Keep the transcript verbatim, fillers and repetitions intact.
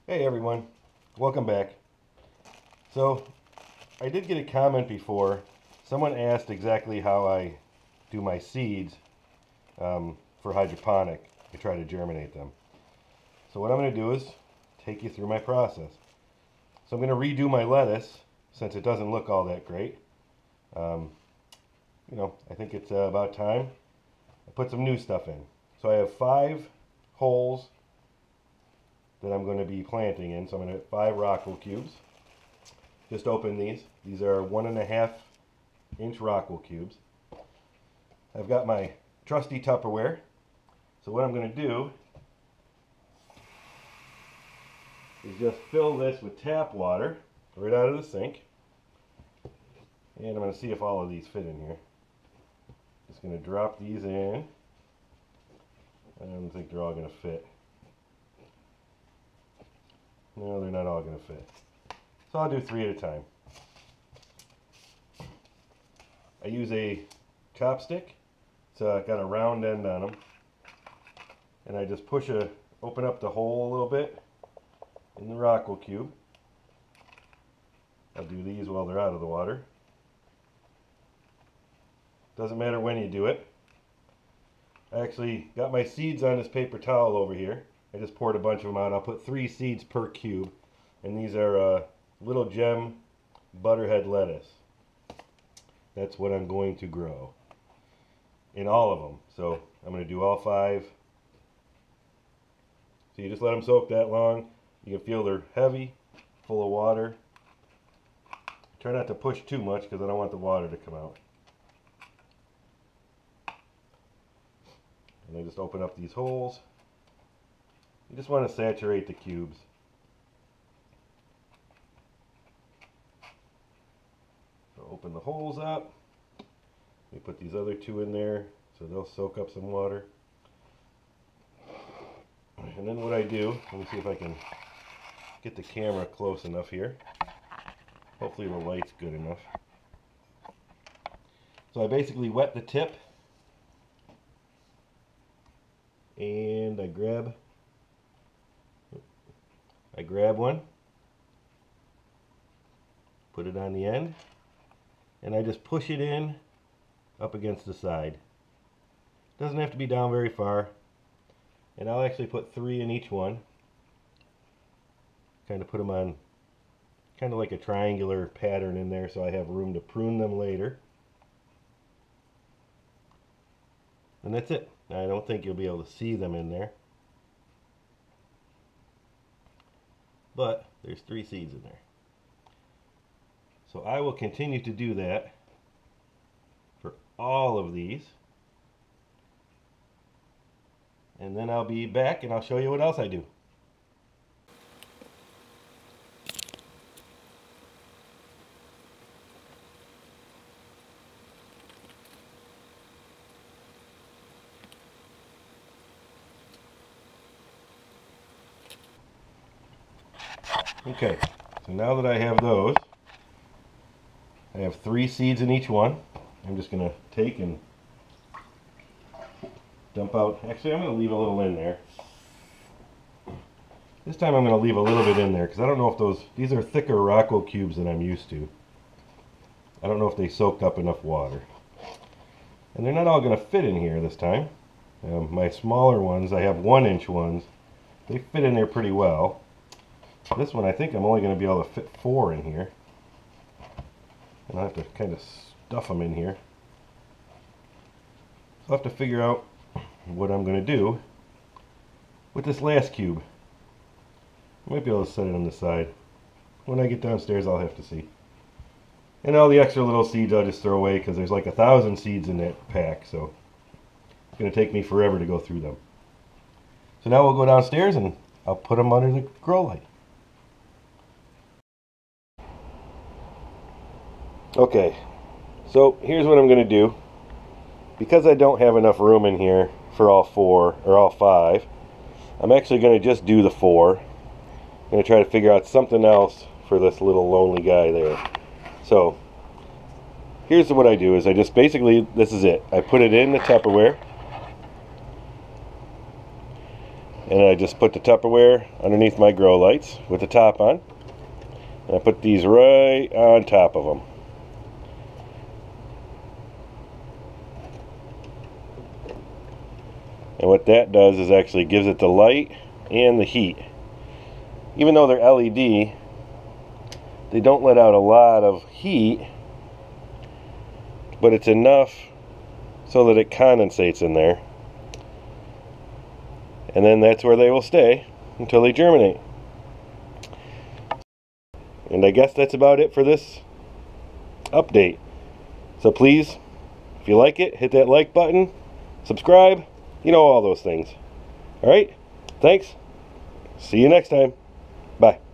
Hey everyone, welcome back. So I did get a comment before. Someone asked exactly how I do my seeds um, for hydroponic. I try to germinate them. So what I'm going to do is take you through my process. So I'm going to redo my lettuce since it doesn't look all that great. Um, you know, I think it's uh, about time I put some new stuff in. So I have five holes that I'm going to be planting in. So I'm going to have five rockwool cubes. Just open these. These are one and a half inch rockwool cubes. I've got my trusty Tupperware. So what I'm going to do is just fill this with tap water right out of the sink. And I'm going to see if all of these fit in here. Just going to drop these in. I don't think they're all going to fit. No, they're not all going to fit. So I'll do three at a time. I use a chopstick. It's uh, got a round end on them. And I just push a, open up the hole a little bit in the rockwool cube. I'll do these while they're out of the water. Doesn't matter when you do it. I actually got my seeds on this paper towel over here. I just poured a bunch of them out. I'll put three seeds per cube. And these are uh, little gem butterhead lettuce. That's what I'm going to grow in all of them. So I'm going to do all five. So you just let them soak that long. You can feel they're heavy, full of water. Try not to push too much because I don't want the water to come out. And I just open up these holes. You just want to saturate the cubes. So open the holes up. We put these other two in there so they'll soak up some water. And then what I do, let me see if I can get the camera close enough here. Hopefully the light's good enough. So I basically wet the tip and I grab I grab one, put it on the end, and I just push it in up against the side. Doesn't have to be down very far. And I'll actually put three in each one. Kind of put them on kind of like a triangular pattern in there so I have room to prune them later. And that's it. I don't think you'll be able to see them in there. But there's three seeds in there. So I will continue to do that for all of these. And then I'll be back and I'll show you what else I do. Okay, so now that I have those, I have three seeds in each one. I'm just going to take and dump out. Actually, I'm going to leave a little in there. This time I'm going to leave a little bit in there because I don't know if those, these are thicker rockwool cubes than I'm used to. I don't know if they soaked up enough water. And they're not all going to fit in here this time. Um, my smaller ones, I have one inch ones, they fit in there pretty well. This one I think I'm only going to be able to fit four in here. And I'll have to kind of stuff them in here. So I'll have to figure out what I'm going to do with this last cube. I might be able to set it on the side. When I get downstairs I'll have to see. And all the extra little seeds I'll just throw away because there's like a thousand seeds in that pack. So it's going to take me forever to go through them. So now we'll go downstairs and I'll put them under the grow light. Okay, so here's what I'm going to do. Because I don't have enough room in here for all four, or all five, I'm actually going to just do the four. I'm going to try to figure out something else for this little lonely guy there. So, here's what I do, is I just basically, this is it. I put it in the Tupperware. And I just put the Tupperware underneath my grow lights with the top on. And I put these right on top of them. And what that does is actually gives it the light and the heat. Even though they're L E D, they don't let out a lot of heat, but it's enough so that it condensates in there. And then that's where they will stay until they germinate. And I guess that's about it for this update. So please, if you like it, hit that like button, subscribe, you know, all those things. Alright, thanks. See you next time. Bye.